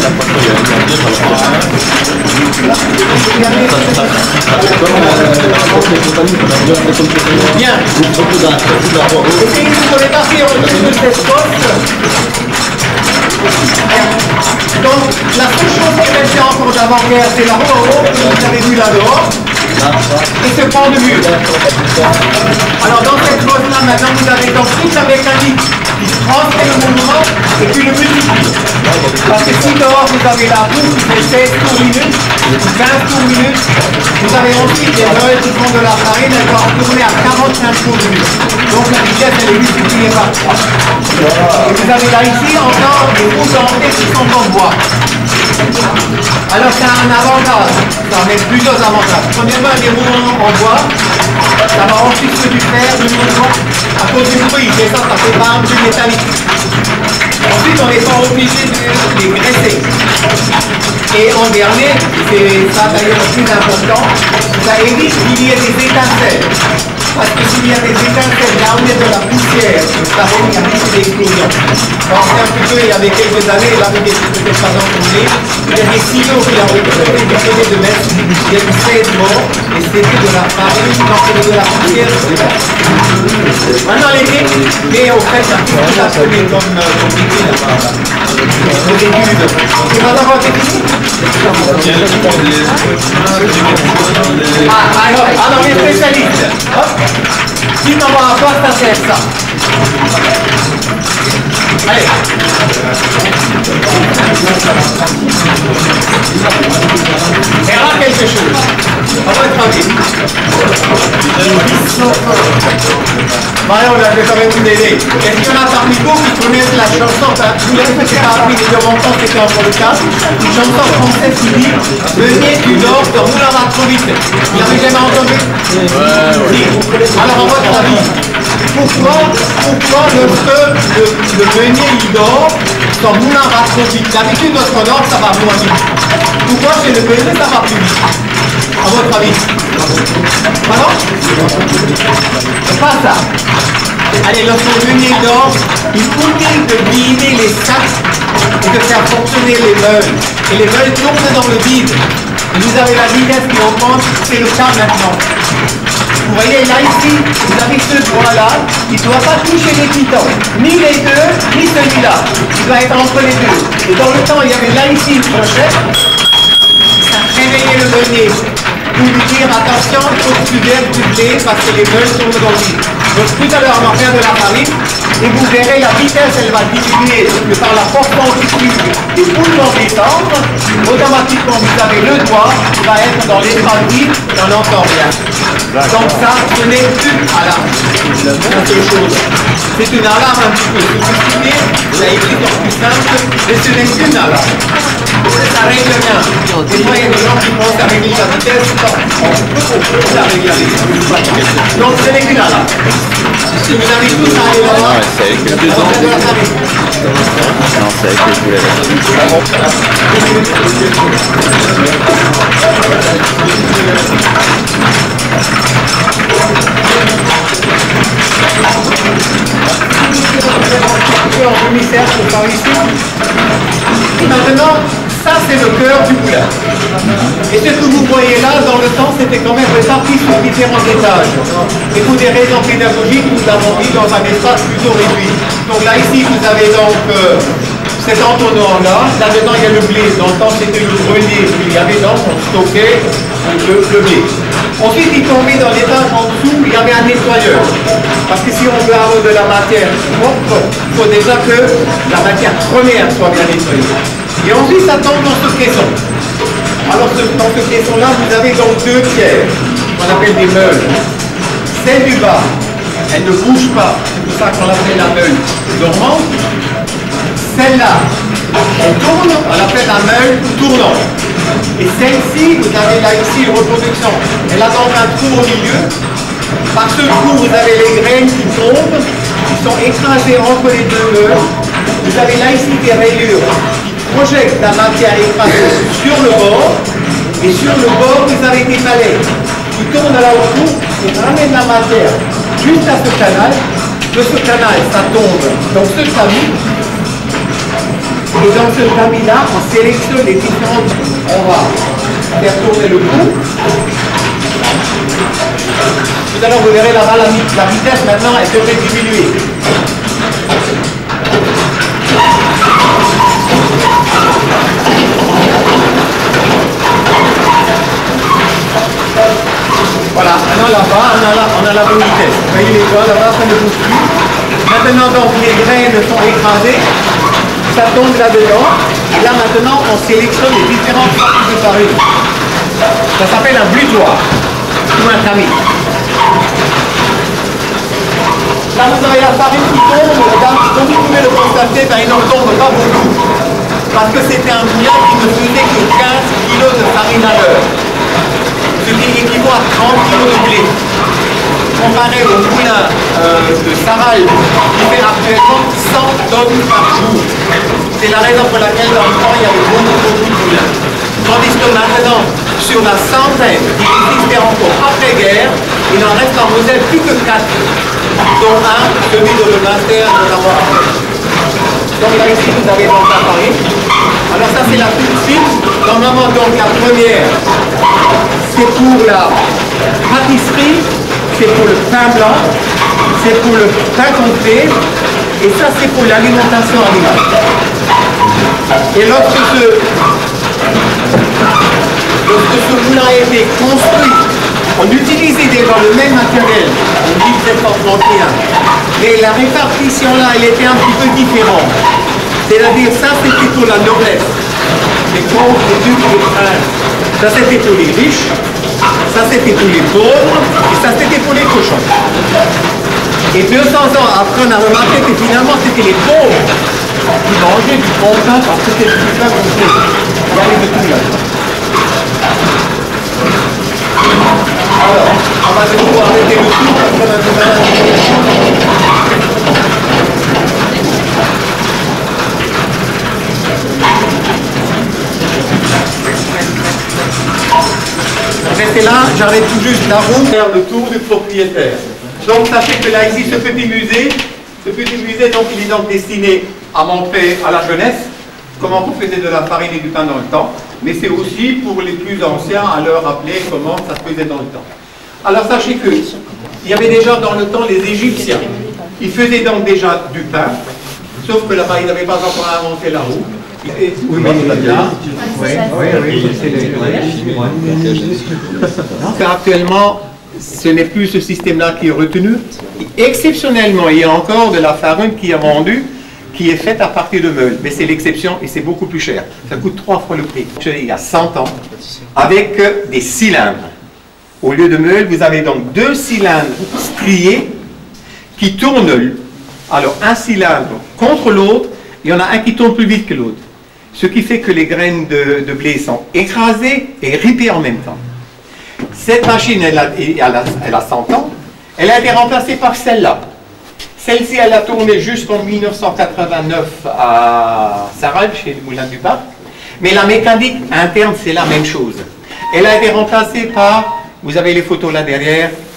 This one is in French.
Bien. Et vous avez parti de cette poste. Donc, la seule chose qui reste encore d'avant-guerre, c'est la roue que vous avez vue là-dehors. Et ce pan de mur. Alors, dans cette pose-là, maintenant, vous avez donc toute la mécanique qui transmet le mouvement et puis le multiplie. Parce que si dehors, vous avez la roue qui fait 16 tours minutes, 20 tours minutes, vous avez ensuite des meules qui font de la farine, elles doivent tourner à 45 tours minutes. Donc, la vitesse, elle est multipliée par 3. Et vous avez là ici encore des roues dentées qui sont en bois. Alors c'est un avantage, ça met plusieurs avantages. Premièrement, les roues en bois, ça va ensuite se faire du mouvement à cause du bruit, et ça fait pas un bruit métallique. Ensuite, on n'est pas obligé de les graisser. Et en dernier, c'est ça d'ailleurs le plus important, ça évite qu'il y ait des étincelles. Parce que s'il y a des étincelles là où il y a de la poussière, ça va y avoir des explosions. Pensez un petit peu, il y avait quelques années, il avait des peut-être pas entendu, il y a des silos qui ont été décidés de mettre, il y a eu 16 morts, et c'était de la farine, non, c'était de la poussière. Maintenant l'été, mais au fait, ça fait tout à fait comme compliqué là-bas. Les études. C'est pas d'avoir été fini? Alors les spécialistes. Hop. Dites-moi à quoi ça sert ça. Allez. Et là quelque chose. À votre avis. Mario, là, je vais quand même vous aider. Est-ce qu'il y en a parmi vous qui connaissent la chanson, vous l'avez peut-être appris il y a longtemps, c'était encore le cas, une chanson française qui dit « Venez du nord, de Moulin va trop vite ». Vous l'avez jamais entendu? Oui. Alors, à votre avis, pourquoi le meunier il dort, son moulin va trop vite? D'habitude, notre nord, ça va moins vite. Pourquoi chez le meunier, ça va plus vite? À votre avis? Pardon? C'est pas ça. Allez, lorsque le meunier dort, il oublie de vider les sacs et de faire fonctionner les meules. Et les meules tournent dans le vide. Et vous avez la vitesse qui augmente, c'est le cas maintenant. Vous voyez là ici, vous avez ce doigt-là qui ne doit pas toucher les pitons. Ni les deux, ni celui-là. Il doit être entre les deux. Et dans le temps, il y avait là ici une brochette. Ça réveillait le meunier. Pour lui dire attention, il faut que tu viennes du blé parce que les meules tournent dans le vide. Donc tout à l'heure, on va faire de la farine et vous verrez la vitesse, elle va diminuer que par la force centrifuge des poules vont descendre. Automatiquement, vous avez le doigt qui va être dans l'état vide et on n'entend rien. Donc ça, ce n'est plus alarme. C'est la seule chose. C'est une alarme un petit peu sophistiquée, ça écrit en plus simple, mais ce n'est qu'une alarme. Ça règle rien. Des fois, il y a des gens qui pensent à régler la vitesse, on peut la régler la vitesse. Donc ce n'est qu'une alarme. Si vous avez tous à aller là-bas, c'est avec les 2 ans. Non, c'est avec les poules. en demi-cercle par ici. Et maintenant, ça c'est le cœur du poulain. Et ce que vous voyez là, dans le temps, c'était quand même réparti sur différents étages. Et pour des raisons pédagogiques, nous l'avons mis dans un espace plutôt réduit. Donc là, ici, vous avez donc cet entonnoir-là. Là-dedans, il y a le blé. Dans le temps, c'était le grenier. Il y avait donc, on stockait le blé. Ensuite, il tombait dans l'étage en dessous, il y avait un nettoyeur. Parce que si on veut avoir de la matière propre, il faut déjà que la matière première soit bien nettoyée. Et ensuite, ça tombe dans ce caisson. Alors, dans ce caisson-là, vous avez donc deux pierres, qu'on appelle des meules. Celle du bas, elle ne bouge pas. C'est pour ça qu'on l'appelle la meule dormante. Celle-là, elle tourne, on l'appelle la meule tournante. Et celle-ci, vous avez là ici une reproduction. Elle a donc un trou au milieu. Par ce trou, vous avez les graines qui tombent, qui sont écrasées entre les deux meules. Vous avez là ici des rayures qui projettent la matière écrasée sur le bord. Et sur le bord, vous avez des palais qui tournent là au bout et ramènent la matière jusqu'à ce canal. De ce canal, ça tombe dans ce tamis. Et dans ce tamis-là, on sélectionne les différentes... On va faire tourner le cou. Tout à l'heure, vous verrez là-bas, la vitesse maintenant, elle devrait diminuer. Voilà, maintenant là-bas, on a la bonne vitesse. Vous voyez les doigts là-bas, ça ne bouge plus. Maintenant, donc, les graines sont écrasées. Ça tombe là-dedans. Et là, maintenant, on sélectionne les différentes parties de farine. Ça s'appelle un butoir ou un tamis. Là, vous avez la farine qui tombe. Comme vous pouvez le constater, il n'en tombe pas beaucoup. Parce que c'était un moulin qui ne faisait que 15 kg de farine à l'heure. Ce qui équivaut à 30 kg de blé. Comparé au moulin de Saral qui fait actuellement 100 tonnes par jour. C'est la raison pour laquelle dans le temps il y avait beaucoup de moulins. Tandis que maintenant, sur la centaine qui existait encore après-guerre, il en reste en Moselle plus que 4, dont un, celui de le master de la Moire. Donc là ici vous avez donc la farine. Alors ça c'est la plus fine. Normalement donc la première, c'est pour la pâtisserie. C'est pour le pain blanc, c'est pour le pain complet, et ça c'est pour l'alimentation animale. Et lorsque ce moulin a été construit, on utilisait déjà le même matériel, on dit 731, mais la répartition là, elle était un petit peu différente. C'est-à-dire ça c'était pour la noblesse, les comtes, les ducs, les princes, ça c'était pour les riches. Ça c'était pour les pauvres et ça c'était pour les cochons. Et 200 ans après on a remarqué que finalement c'était les pauvres qui mangeaient du bon pain parce que c'était du pain complet. Il y avait de tout là. Alors, on va de nouveau arrêter le tout parce qu'on a du mal à... Restez là, j'arrête tout juste la roue vers le tour du propriétaire. Donc sachez que là ici ce petit musée donc il est donc destiné à montrer à la jeunesse comment on faisait de la farine et du pain dans le temps, mais c'est aussi pour les plus anciens à leur rappeler comment ça se faisait dans le temps. Alors sachez que il y avait déjà dans le temps les Égyptiens, ils faisaient donc déjà du pain, sauf que là-bas ils n'avaient pas encore inventé la roue. Oui, mais là, actuellement, ce n'est plus ce système-là qui est retenu. Exceptionnellement, il y a encore de la farine qui est vendue, qui est faite à partir de meules. Mais c'est l'exception et c'est beaucoup plus cher. Ça coûte 3 fois le prix. Il y a 100 ans, avec des cylindres. Au lieu de meules, vous avez donc 2 cylindres striés qui tournent. Alors, un cylindre contre l'autre, il y en a un qui tourne plus vite que l'autre. Ce qui fait que les graines de blé sont écrasées et ripées en même temps. Cette machine, elle a 100 ans. Elle a été remplacée par celle-là. Celle-ci, elle a tourné jusqu'en 1989 à Saral, chez le Moulin du Parc. Mais la mécanique interne, c'est la même chose. Elle a été remplacée par, vous avez les photos là derrière,